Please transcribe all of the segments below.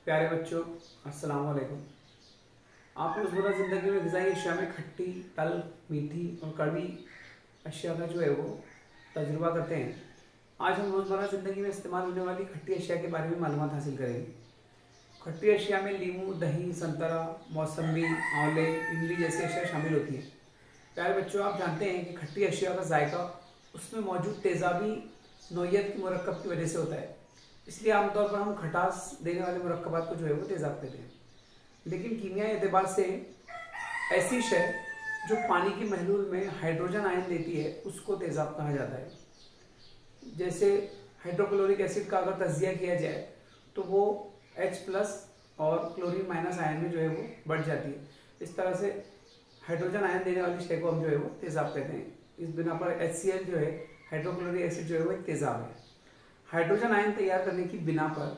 प्यारे बच्चों, अस्सलाम वालेकुम। आप रोज़मर्रा ज़िंदगी में ग़िज़ाई अशिया में खट्टी, तल, मीठी और कड़वी अशिया का जो है वो तजुर्बा करते हैं। आज हम रोज़मर्रा ज़िंदगी में इस्तेमाल होने वाली खट्टी अशिया के बारे में मालूमात हासिल करेंगे। खट्टी अशिया में नींबू, दही, संतरा, मौसम्बी, आंवले, इमली जैसी अशिया शामिल होती हैं। प्यारे बच्चों, आप जानते हैं कि खट्टी अशिया का जायका उसमें मौजूद तेज़ाबी नोयत की मुरक्कब की वजह से होता है। इसलिए आमतौर पर हम खटास देने वाले मुरक्कबात को जो है वो तेज़ाब कहते हैं। लेकिन कीमियाई एतबार से ऐसी शय जो पानी के महलूल में हाइड्रोजन आयन देती है उसको तेज़ाब कहा जाता है। जैसे हाइड्रोक्लोरिक एसिड का अगर तज्जिया किया जाए तो वो H+ और क्लोरीन माइनस आयन में जो है वो बढ़ जाती है। इस तरह से हाइड्रोजन आयन देने वाली शय को हम जो है वो तेज़ाब कहते हैं। इस बिना पर HCl जो है हाइड्रोक्लोरिक एसिड जो है वो एक तेज़ाब है। हाइड्रोजन आयन तैयार करने की बिना पर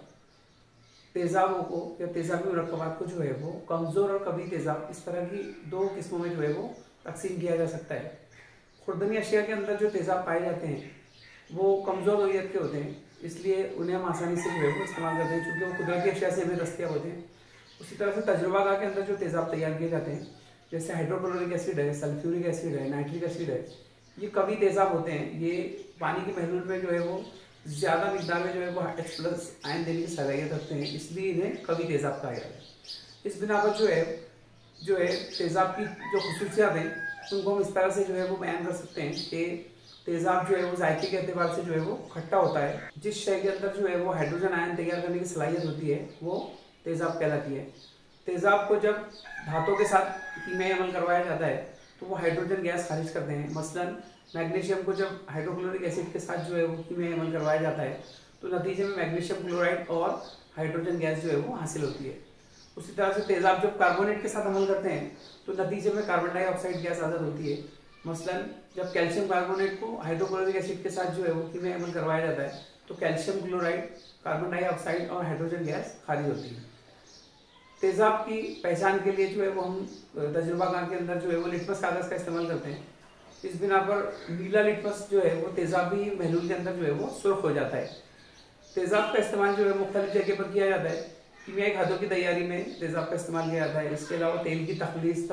तेज़ाबों को या तेज़ाबी मुरक्कबात को जो है वो कमज़ोर और कभी तेज़ाब, इस तरह की दो किस्मों में जो है वो तकसीम किया जा सकता है। खुर्दनी अशिया के अंदर जो तेज़ाब पाए जाते हैं वो कमज़ोर नोयत के होते हैं, इसलिए उन्हें हम आसानी से जो है वो इस्तेमाल करते हैं क्योंकि वो कुदरती अशिया से भी दस्तयाब होते हैं। उसी तरह से तजुर्बागाह के अंदर जो तेज़ाब तैयार किए जाते हैं जैसे हाइड्रोक्लोरिक एसिड है, सल्फ्यूरिक एसिड है, नाइट्रिक एसिड है, ये कभी तेज़ाब होते हैं। ये पानी के महलूल में जो है वो ज़्यादा मिकदार में जो है वो H+ आयन देने की सलाहियत रखते हैं, इसलिए इन्हें कभी तेज़ाब कहा जाता है। इस बिना पर जो है तेज़ाब की जो खुसूसियात हैं उनको हम इस तरह से जो है वो बयान कर सकते हैं कि तेज़ाब जो है वो जायके के एतबार से जो है वो खट्टा होता है। जिस शय के अंदर जो है वो हाइड्रोजन आयन तैयार करने की सलाहियत होती है वो तेज़ाब कहलाती है। तेज़ाब को जब धातुओं के साथ कीमियाई अमल करवाया जाता है तो वो हाइड्रोजन गैस खारिज करते हैं। मसलन मैग्नीशियम को जब हाइड्रोक्लोरिक एसिड के साथ जो है वो कीमियाई अमल करवाया जाता है तो नतीजे में मैग्नीशियम क्लोराइड और हाइड्रोजन गैस जो है वो हासिल होती है। उसी तरह से तेज़ाब जब कार्बोनेट के साथ अमल करते हैं तो नतीजे में कार्बन डाइऑक्साइड गैस आज़ाद होती है। मसलन जब कैल्शियम कार्बोनेट को हाइड्रोक्लोरिक एसिड के साथ जो है वो कीमियाई अमल करवाया जाता है तो कैल्शियम क्लोराइड, कार्बन डाइऑक्साइड और हाइड्रोजन गैस खारिज होती है। तेज़ाब की पहचान के लिए जो है वो हम तजुर्बागाह के अंदर जो है वो लिटमस कागज़ का इस्तेमाल करते हैं। इस बिना पर नीला लिटमस जो है वो तेज़ाबी महलूल के अंदर जो है वो सुर्ख हो जाता है। तेज़ाब का इस्तेमाल जो है मुख्तलिफ जगह पर किया जाता है। कीमियाई खादों की तैयारी में तेज़ाब का इस्तेमाल किया जाता है। इसके अलावा तेल की तखलीस,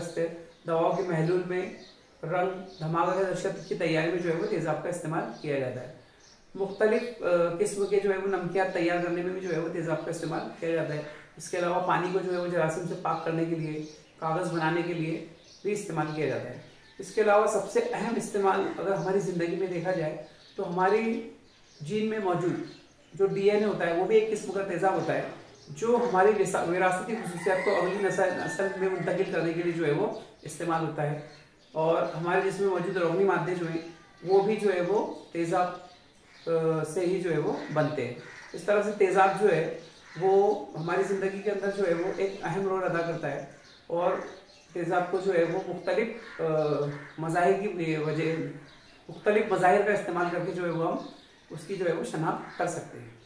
दवाओं के महलूल में रंग, धमाका के नशत की तैयारी में जो है वो तेज़ाब का इस्तेमाल किया जाता है। मुख्तलिफ किस्म के जो है वो नमकियात तैयार करने में भी जो है वो तेज़ाब का इस्तेमाल किया जाता है। इसके अलावा पानी को जो है वो जरासीम से पाक करने के लिए, कागज़ बनाने के लिए भी इस्तेमाल किया जाता है। इसके अलावा सबसे अहम इस्तेमाल अगर हमारी ज़िंदगी में देखा जाए तो हमारी जीन में मौजूद जो DNA होता है वो भी एक किस्म का तेज़ाब होता है जो हमारी विरासती खुसूसियात को अगली नस्ल में मुंतकिल करने के लिए जो है वो इस्तेमाल होता है। और हमारे जिस्म में मौजूद रोगनी मादे जो हैं वो भी जो है वो तेज़ाब से ही जो है वो बनते हैं। इस तरह से तेज़ाब जो है वो हमारी ज़िंदगी के अंदर जो है वो एक अहम रोल अदा करता है और तेज़ाब को जो है वो मुख्तलिफ मज़ाहिर की वजह, मुख्तलिफ मज़ाहिर का इस्तेमाल करके जो है वो हम उसकी जो है वो शनाख्त कर सकते हैं।